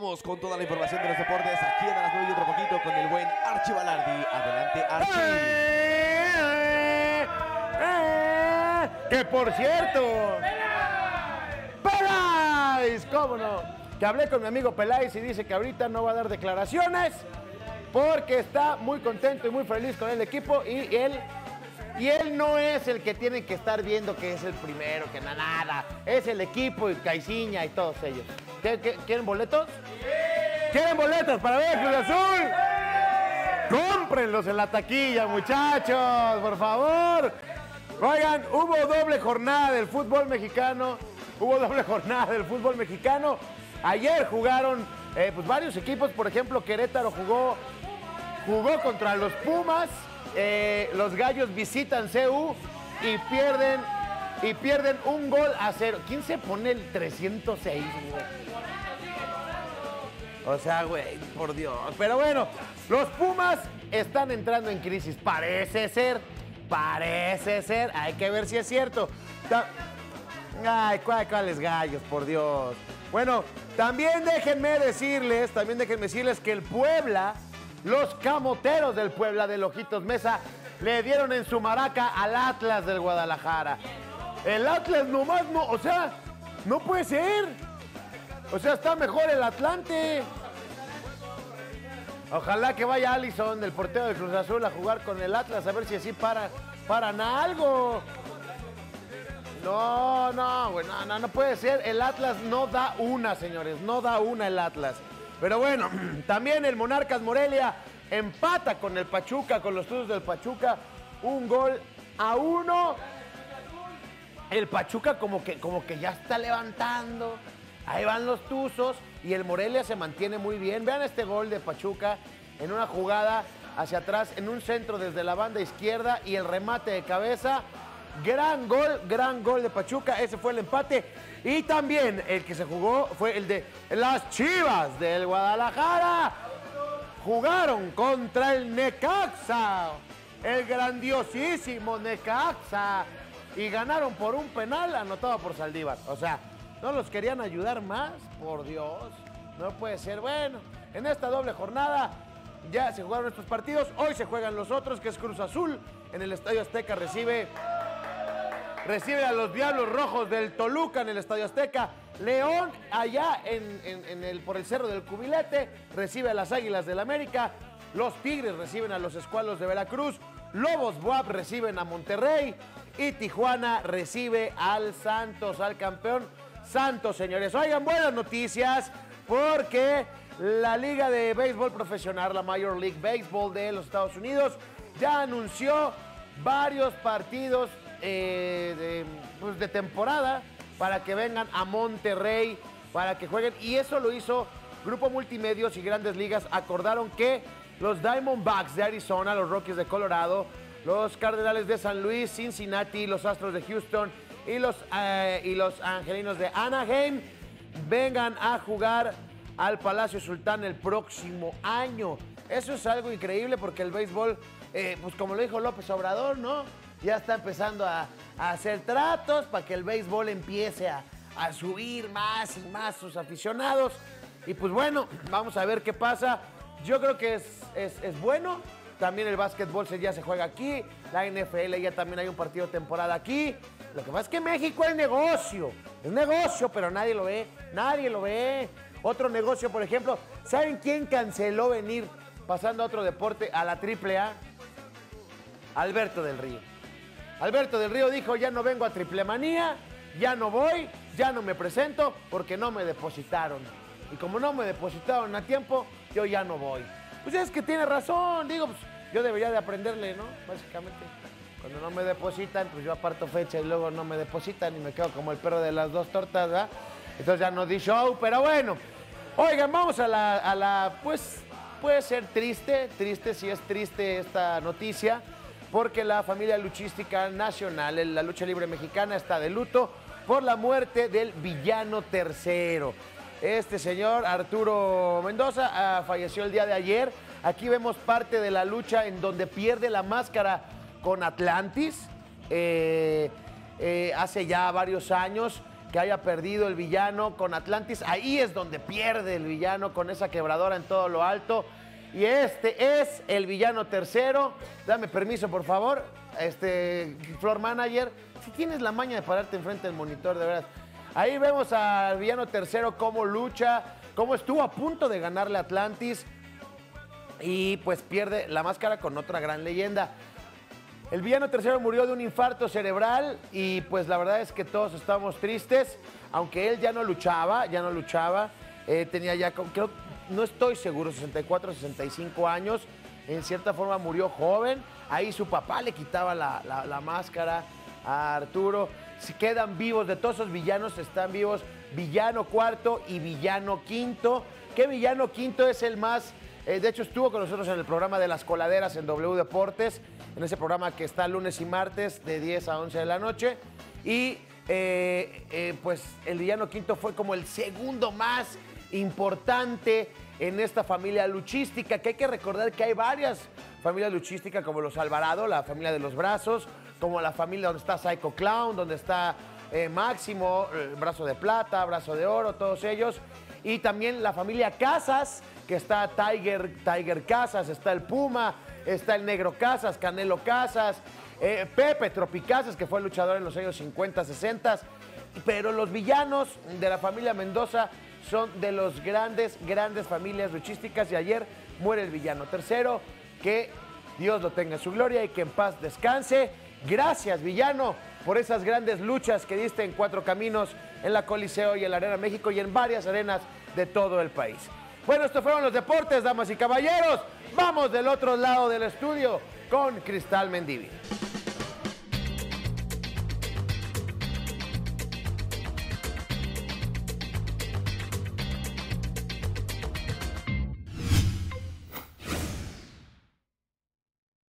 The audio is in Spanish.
Vamos con toda la información de los deportes aquí en las 9 y otro poquito con el buen Archi Balardi. Adelante, Archi. Que por cierto, Peláez, ¿cómo no? Que hablé con mi amigo Peláez y dice que ahorita no va a dar declaraciones porque está muy contento y muy feliz con el equipo y él no es el que tiene que estar viendo que es el primero, que nada, es el equipo y Caiciña y todos ellos. ¿Quieren boletos? ¿Quieren boletos para ver Cruz Azul? Cómprenlos en la taquilla, muchachos, por favor. Oigan, hubo doble jornada del fútbol mexicano. Ayer jugaron pues varios equipos, por ejemplo, Querétaro jugó contra los Pumas. Los Gallos visitan CU y pierden 1-0. ¿Quién se pone el 306, güey? O sea, güey, por Dios. Pero bueno, los Pumas están entrando en crisis. Parece ser. Hay que ver si es cierto. Ay, ¿cuáles Gallos, por Dios? Bueno, también déjenme decirles que el Puebla, los camoteros del Puebla de Ojitos Mesa, le dieron en su maraca al Atlas del Guadalajara. El Atlas nomás no, o sea, no puede ser. O sea, está mejor el Atlante. Ojalá que vaya Alisson, del portero de Cruz Azul, a jugar con el Atlas, a ver si así paran algo. No, güey, no puede ser. El Atlas no da una, señores, no da una el Atlas. Pero bueno, también el Monarcas Morelia empata con el Pachuca, con los Tuzos del Pachuca, 1-1. El Pachuca como que ya está levantando. Ahí van los Tuzos y el Morelia se mantiene muy bien. Vean este gol de Pachuca en una jugada hacia atrás, en un centro desde la banda izquierda y el remate de cabeza. Gran gol de Pachuca. Ese fue el empate. Y también el que se jugó fue el de las Chivas del Guadalajara. Jugaron contra el Necaxa, el grandiosísimo Necaxa, y ganaron por un penal anotado por Saldívar. O sea, ¿no los querían ayudar más? Por Dios, no puede ser. Bueno, en esta doble jornada ya se jugaron estos partidos. Hoy se juegan los otros, que es Cruz Azul en el Estadio Azteca, recibe a los Diablos Rojos del Toluca en el Estadio Azteca. León, allá por el Cerro del Cubilete, recibe a las Águilas del América. Los Tigres reciben a los Escualos de Veracruz. Lobos Buap reciben a Monterrey. Y Tijuana recibe al Santos, al campeón Santos, señores. Oigan, buenas noticias, porque la Liga de Béisbol Profesional, la Major League Baseball de los Estados Unidos, ya anunció varios partidos de temporada para que vengan a Monterrey, para que jueguen. Y eso lo hizo Grupo Multimedios y Grandes Ligas. Acordaron que los Diamondbacks de Arizona, los Rockies de Colorado, los Cardenales de San Luis, Cincinnati, los Astros de Houston y los Angelinos de Anaheim vengan a jugar al Palacio Sultán el próximo año. Eso es algo increíble, porque el béisbol, pues como lo dijo López Obrador, ¿no? Ya está empezando a hacer tratos para que el béisbol empiece a subir más y más sus aficionados. Y pues bueno, vamos a ver qué pasa. Yo creo que es bueno. También el básquetbol ya se juega aquí. La NFL ya también hay un partido de temporada aquí. Lo que pasa es que México es negocio, pero nadie lo ve. Otro negocio, por ejemplo, ¿saben quién canceló venir, pasando a otro deporte, a la AAA? Alberto del Río. Alberto del Río dijo: ya no vengo a Triple Manía, ya no voy, ya no me presento porque no me depositaron. Y como no me depositaron a tiempo, yo ya no voy. Pues es que tiene razón, digo, pues yo debería de aprenderle, ¿no? Básicamente, cuando no me depositan, pues yo aparto fecha y luego no me depositan y me quedo como el perro de las dos tortas, ¿verdad? Entonces ya no di show, pero bueno. Oigan, vamos a la pues puede ser triste, sí es triste esta noticia, porque la familia luchística nacional, la lucha libre mexicana, está de luto por la muerte del villano tercero. Este señor, Arturo Mendoza, falleció el día de ayer. Aquí vemos parte de la lucha en donde pierde la máscara con Atlantis hace ya varios años. que haya perdido el villano con Atlantis. Ahí es donde pierde el villano con esa quebradora en todo lo alto. Y este es el villano tercero. Dame permiso, por favor. Floor Manager, si tienes la maña de pararte enfrente del monitor, de verdad. Ahí vemos al villano tercero cómo lucha, cómo estuvo a punto de ganarle a Atlantis. Y pues pierde la máscara con otra gran leyenda. El villano tercero murió de un infarto cerebral y pues la verdad es que todos estamos tristes, aunque él ya no luchaba, tenía ya, creo, no estoy seguro, 64, 65 años, en cierta forma murió joven, ahí su papá le quitaba la máscara a Arturo. Si quedan vivos, de todos esos villanos están vivos villano cuarto y villano quinto. ¿Qué villano quinto es el más? De hecho, estuvo con nosotros en el programa de Las Coladeras en W Deportes, en ese programa que está lunes y martes de 10 a 11 de la noche. Y pues el villano quinto fue como el segundo más importante en esta familia luchística, que hay que recordar que hay varias familias luchísticas, como los Alvarado, la familia de los brazos, como la familia donde está Psycho Clown, donde está Máximo, brazo de plata, brazo de oro, todos ellos. Y también la familia Casas, que está Tiger Casas, está el Puma, está el Negro Casas, Canelo Casas, Pepe Tropicasas, que fue luchador en los años 50, 60. Pero los villanos de la familia Mendoza son de los grandes familias luchísticas. Y ayer muere el villano tercero, que Dios lo tenga en su gloria y que en paz descanse. Gracias, villano, por esas grandes luchas que diste en Cuatro Caminos, en la Coliseo y en la Arena México y en varias arenas de todo el país. Bueno, estos fueron los deportes, damas y caballeros. Vamos del otro lado del estudio con Cristal Mendívil.